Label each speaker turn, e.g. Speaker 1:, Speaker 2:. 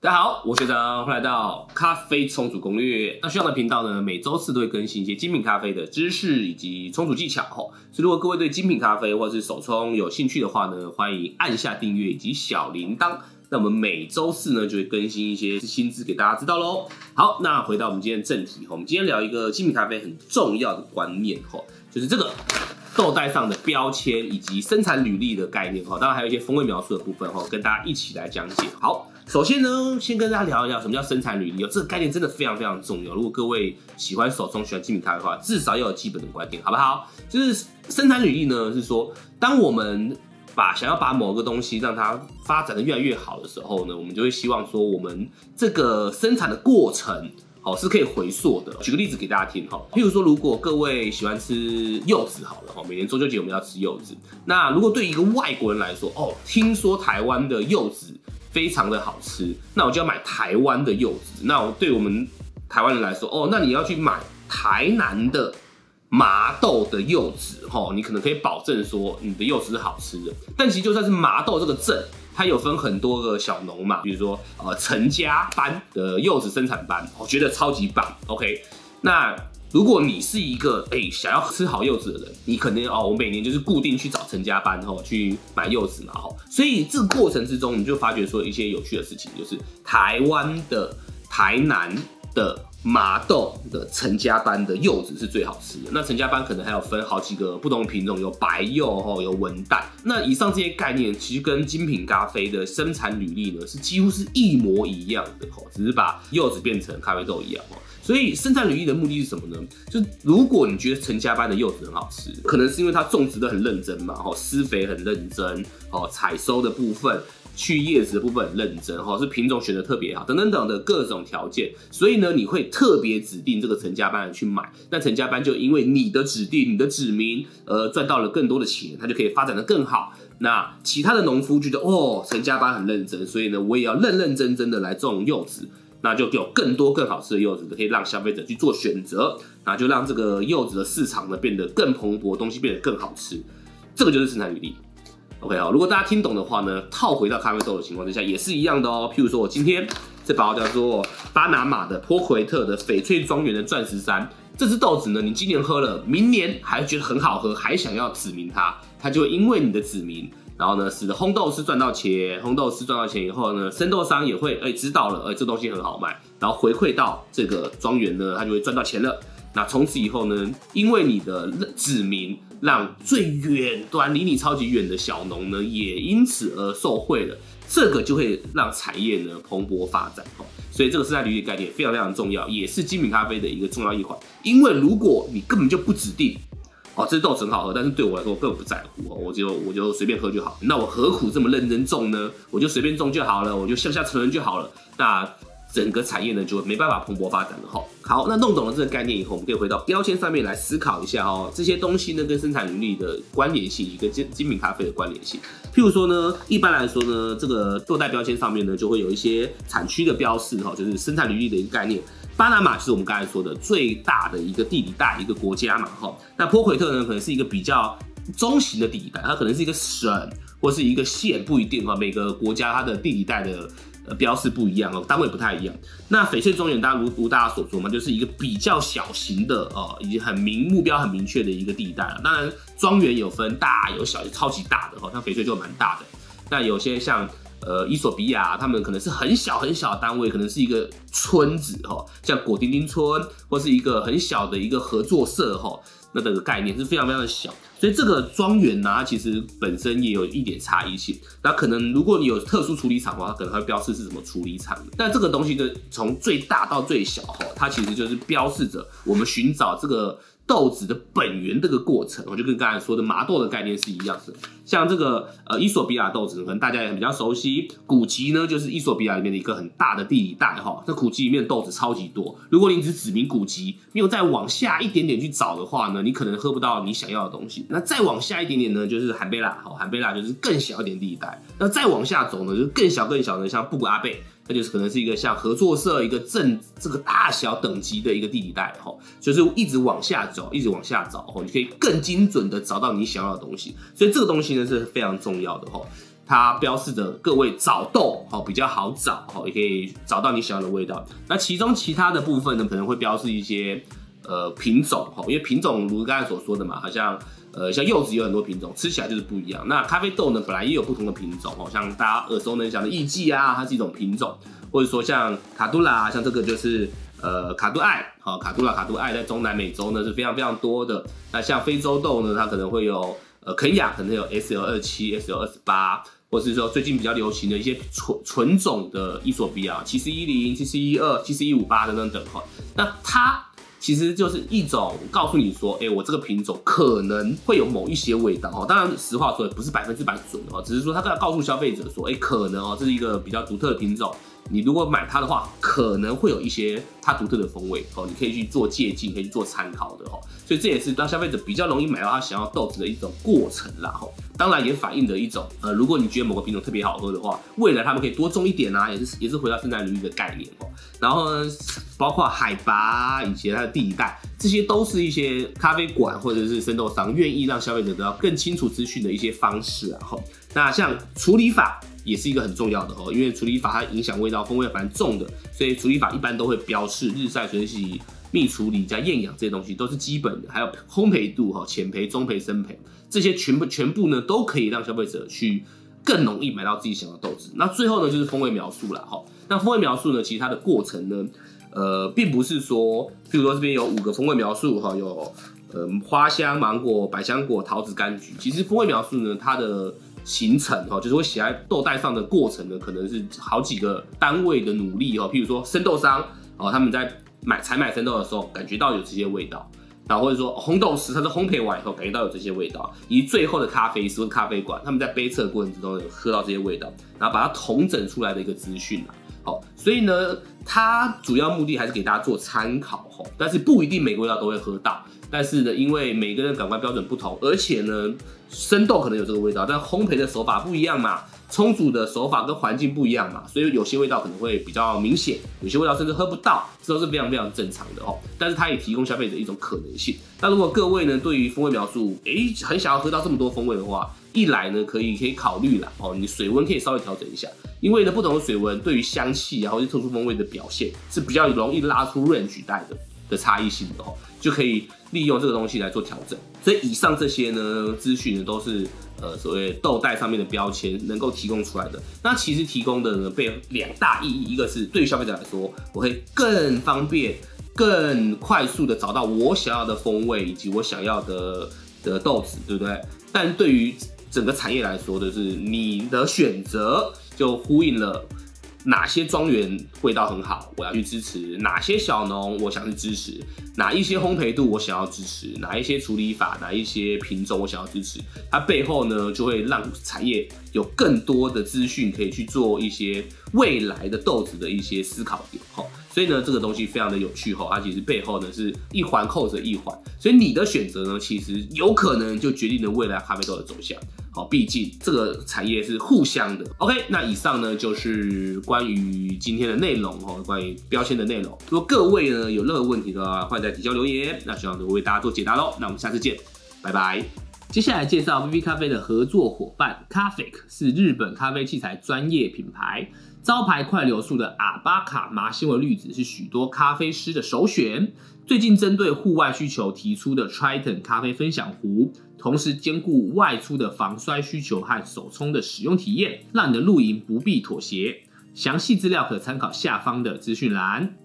Speaker 1: 大家好，我学长，欢迎来到咖啡冲煮攻略。那学长的频道呢，每周四都会更新一些精品咖啡的知识以及冲煮技巧。所以如果各位对精品咖啡或是手冲有兴趣的话呢，欢迎按下订阅以及小铃铛。那我们每周四呢就会更新一些新知给大家知道咯。好，那回到我们今天的正题，我们今天聊一个精品咖啡很重要的观念，就是这个豆袋上的标签以及生产履历的概念，当然还有一些风味描述的部分，跟大家一起来讲解。好，首先呢，先跟大家聊一聊什么叫生产履历，这个概念真的非常非常重要。如果各位喜欢手冲、喜欢精品咖啡的话，至少要有基本的观念，好不好？就是生产履历呢，是说当我们想要把某个东西让它发展的越来越好的时候呢，我们就会希望说，我们这个生产的过程是可以回溯的。举个例子给大家听，譬如说，如果各位喜欢吃柚子好了，每年中秋节我们要吃柚子。那如果对一个外国人来说，听说台湾的柚子非常的好吃，那我就要买台湾的柚子。那对我们台湾人来说，那你要去买台南的麻豆的柚子，你可能可以保证说你的柚子是好吃的。但其实就算是麻豆这个镇，它有分很多个小农嘛，比如说陈家班的柚子生产班，我觉得超级棒。OK， 那如果你是一个想要吃好柚子的人，你可能我每年就是固定去找陈家班去买柚子嘛，所以这个过程之中，你就发觉说一些有趣的事情，就是台湾的台南的麻豆的陈家班的柚子是最好吃的。那陈家班可能还有分好几个不同的品种，有白柚，有文旦。那以上这些概念其实跟精品咖啡的生产履历呢是几乎是一模一样的，只是把柚子变成咖啡豆一样。所以生产履历的目的是什么呢？就是如果你觉得陈家班的柚子很好吃，可能是因为它种植的很认真嘛，施肥很认真，采收的部分去叶子的部分很认真，是品种选的特别好，等等等的各种条件，所以呢，你会特别指定这个陈家班去买。那陈家班就因为你的指定、你的指名，赚到了更多的钱，它就可以发展的更好。那其他的农夫觉得陈家班很认真，所以呢，我也要认认真真的来种柚子，那就有更多更好吃的柚子可以让消费者去做选择，那就让这个柚子的市场呢变得更蓬勃，东西变得更好吃。这个就是生产履历。OK， 如果大家听懂的话呢，套回到咖啡豆的情况之下也是一样的哦。譬如说我今天这包叫做巴拿马的波奎特的翡翠庄园的钻石山，这支豆子呢，你今年喝了，明年还觉得很好喝，还想要指明它就会因为你的指明，然后呢，使得烘豆师赚到钱，烘豆师赚到钱以后呢，生豆商也会知道了，这东西很好卖，然后回馈到这个庄园呢，他就会赚到钱了。那从此以后呢，因为你的指明，让最远端离你超级远的小农呢，也因此而受惠了。这个就会让产业呢蓬勃发展。所以这个生产履历概念非常非常重要，也是精品咖啡的一个重要一环。因为如果你根本就不指定，这豆子很好喝，但是对我来说我根本不在乎，我就随便喝就好。那我何苦这么认真种呢？我就随便种就好了，我就向下沉沦就好了。那整个产业呢就没办法蓬勃发展了。好，那弄懂了这个概念以后，我们可以回到标签上面来思考一下这些东西呢跟生产履历的关联性，以及跟精品咖啡的关联性。譬如说呢，一般来说呢，这个豆袋标签上面呢就会有一些产区的标示，就是生产履历的一个概念。巴拿马就是我们刚才说的最大的一个地理带一个国家嘛，那波奎特呢可能是一个比较中型的地理带，它可能是一个省或是一个县，不一定，每个国家它的地理带的标示不一样，单位不太一样。那翡翠庄园，如大家所说嘛，就是一个比较小型的以及目标很明确的一个地带了。当然，庄园有分大有小，超级大的，像翡翠就蛮大的。那有些像伊索比亚，他们可能是很小很小的单位，可能是一个村子，像果丁丁村，或是一个很小的一个合作社，那这个概念是非常非常的小。所以这个庄园呢，它其实本身也有一点差异性。那可能如果你有特殊处理厂的话，它可能会标示是什么处理厂的。但这个东西呢，从最大到最小，它其实就是标示着我们寻找这个豆子的本源这个过程，就跟刚才说的麻豆的概念是一样的。像这个伊索比亚豆子，可能大家也比较熟悉。古吉呢，就是伊索比亚里面的一个很大的地理带那古吉里面的豆子超级多。如果你只指明古吉，没有再往下一点点去找的话呢，你可能喝不到你想要的东西。那再往下一点点呢，就是罕贝拉，罕贝拉就是更小一点地理带。那再往下走呢，就是更小更小的，像布谷阿贝。那就是可能是一个像合作社一个镇这个大小等级的一个地理带，就是一直往下走，一直往下找，你可以更精准的找到你想要的东西。所以这个东西呢是非常重要的。 它标示着各位找豆比较好找，也可以找到你想要的味道。那其中其他的部分呢，可能会标示一些品种，因为品种如刚才所说的嘛，好像像柚子有很多品种，吃起来就是不一样。那咖啡豆呢，本来也有不同的品种，像大家耳熟能详的艺伎啊，它是一种品种，或者说像卡杜拉，像这个就是卡杜艾，卡杜艾在中南美洲呢是非常非常多的。那像非洲豆呢，它可能会有肯亚可能有 SL27、SL28，或是说最近比较流行的一些纯种的伊索比亚7410、7412、7158等等哈。那它其实就是一种告诉你说，我这个品种可能会有某一些味道哦。当然，实话说也不是100%准哦，只是说它告诉消费者说，可能这是一个比较独特的品种。你如果买它的话，可能会有一些它独特的风味哦，你可以去做借鉴，可以去做参考的哦。所以这也是让消费者比较容易买到他想要豆子的一种过程啦哦。当然也反映着一种如果你觉得某个品种特别好喝的话，未来他们可以多种一点啊，也是回到生态领域的概念哦。然后呢，包括海拔以及它的地带，这些都是一些咖啡馆或者是生豆商愿意让消费者得到更清楚资讯的一些方式啊。那像处理法也是一个很重要的因为处理法它影响味道，风味蛮重的，所以处理法一般都会标示日晒、水洗、蜜处理加厌氧这些东西都是基本的，还有烘焙度浅焙、中焙、深焙，这些全部呢都可以让消费者去更容易买到自己想要的豆子。那最后呢就是风味描述啦那风味描述呢，其实它的过程呢，并不是说，譬如说这边有5个风味描述有花香、芒果、百香果、桃子、柑橘。其实风味描述呢，它的形成就是会写在豆袋上的过程呢，可能是好几个单位的努力譬如说生豆商他们在采买生豆的时候感觉到有这些味道，然后或者说烘豆师他是烘焙完以后感觉到有这些味道，以及最后的咖啡师或咖啡馆他们在杯测的过程之中有喝到这些味道，然后把它统整出来的一个资讯所以呢，它主要目的还是给大家做参考但是不一定每个味道都会喝到。但是呢，因为每个人的感官标准不同，而且呢，生豆可能有这个味道，但烘焙的手法不一样嘛，冲煮的手法跟环境不一样嘛，所以有些味道可能会比较明显，有些味道甚至喝不到，这都是非常非常正常的但是它也提供消费者一种可能性。那如果各位呢对于风味描述，很想要喝到这么多风味的话，一来呢可以考虑啦你水温可以稍微调整一下，因为呢不同的水温对于香气或是特殊风味的表现是比较容易拉出 range 带的差异性的就可以利用这个东西来做调整。所以以上这些呢资讯呢都是所谓豆袋上面的标签能够提供出来的。那其实提供的呢被2大意义，一个是对于消费者来说，我会更方便、更快速的找到我想要的风味以及我想要的豆子，对不对？但对于整个产业来说的是，你的选择就呼应了哪些庄园味道很好，我要去支持；哪些小农我想去支持；哪一些烘焙度我想要支持；哪一些处理法、哪一些品种我想要支持。它背后呢，就会让产业有更多的资讯可以去做一些未来的豆子的一些思考点所以呢，这个东西非常的有趣它其实背后呢是一环扣着一环，所以你的选择呢，其实有可能就决定了未来咖啡豆的走向。毕竟这个产业是互相的。OK， 那以上呢就是关于今天的内容关于标签的内容。如果各位呢有任何问题的话，欢迎在底下留言，那希望能为大家做解答咯。那我们下次见，拜拜。接下来介绍 VV 咖啡的合作伙伴 Café， 是日本咖啡器材专业品牌，招牌快流速的阿巴卡麻纤维滤纸是许多咖啡师的首选。最近针对户外需求提出的 Triton 咖啡分享壶，同时兼顾外出的防摔需求和手冲的使用体验，让你的露营不必妥协。详细资料可参考下方的资讯栏。